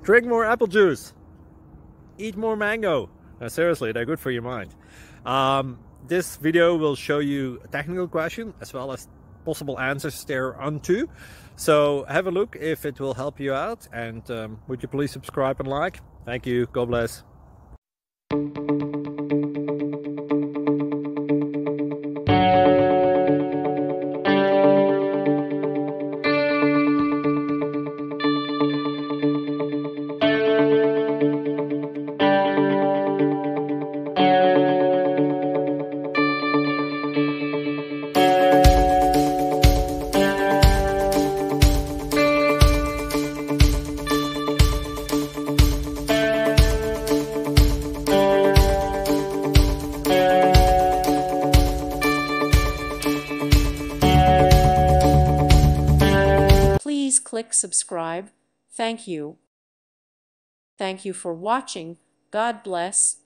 Drink more apple juice. Eat more mango. No, seriously, they're good for your mind. This video will show you a technical question as well as possible answers thereunto. So have a look if it will help you out, and would you please subscribe and like? Thank you. God bless. Please click subscribe. Thank you. Thank you for watching. God bless.